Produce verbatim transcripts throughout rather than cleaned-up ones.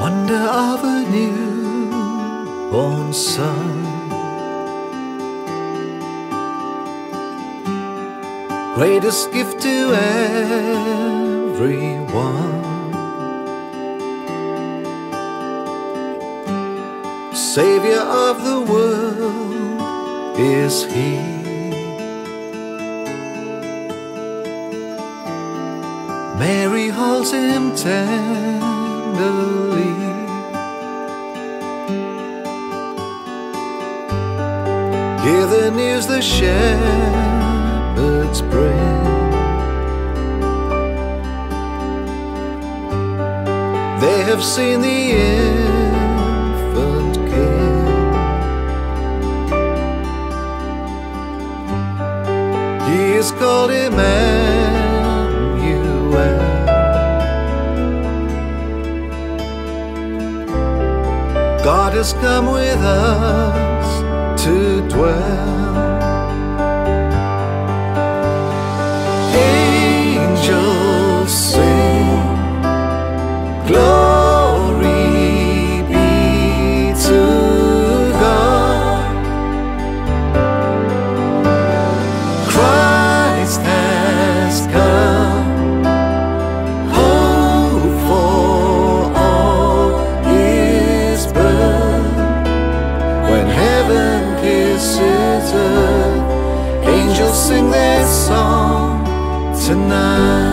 wonder of a newborn son. Greatest gift to everyone. Savior of the world is He. Mary holds Him tenderly. Hear the news the shepherds bring. They have seen the infant King. He is called Emmanuel. God has come with us to dwell. Angels sing, glory be to God. Christ has come, hope for all is birth. When heaven kisses earth, angels sing their song tonight.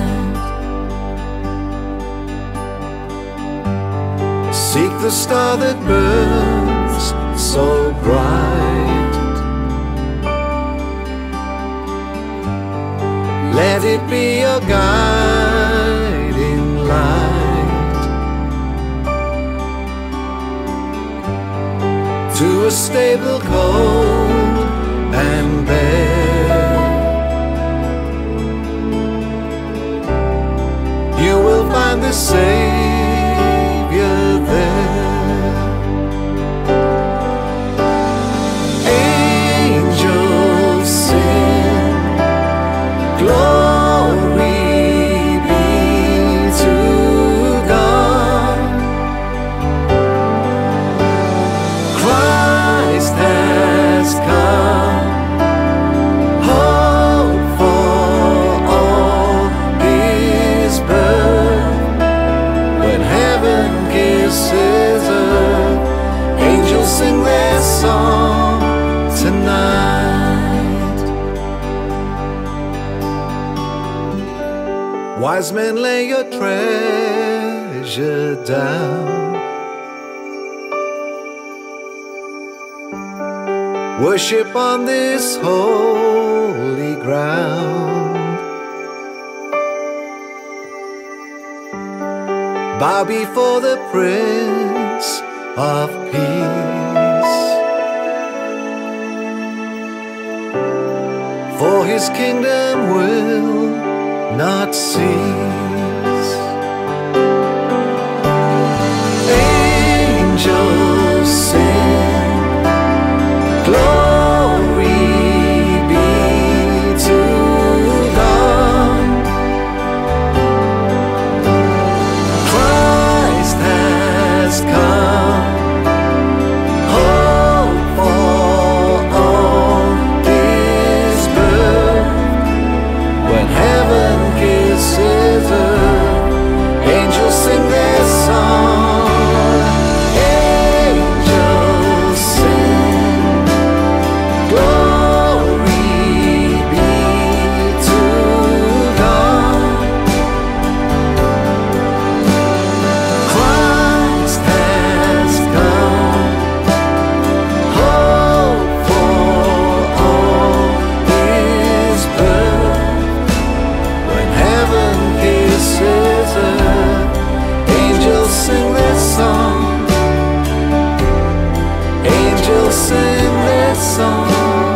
Seek the star that burns so bright. Let it be your guiding light to a stable cold and bare. You will find the Savior there. Angels sing, glory be to God. Christ has come, hope for all is birth. When heaven kisses earth, angels sing their song tonight. Wise men, lay your treasure down. Worship on this holy ground. Bow before the Prince of Peace, for His kingdom will not cease. Angels sing, glory be to God. Christ has come, hope for all is birth. When heaven kisses earth, angels sing their song. Angels sing, glory be to God. Christ has come, hope for all is birth. When heaven kisses earth, angels sing their song. Angels sing their song.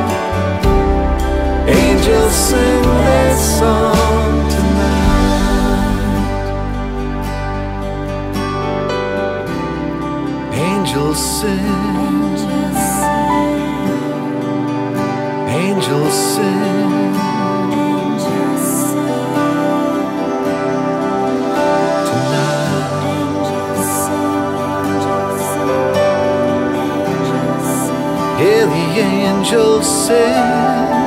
Angels sing their song tonight. Angels sing. Angels sing. Tonight. Angels sing.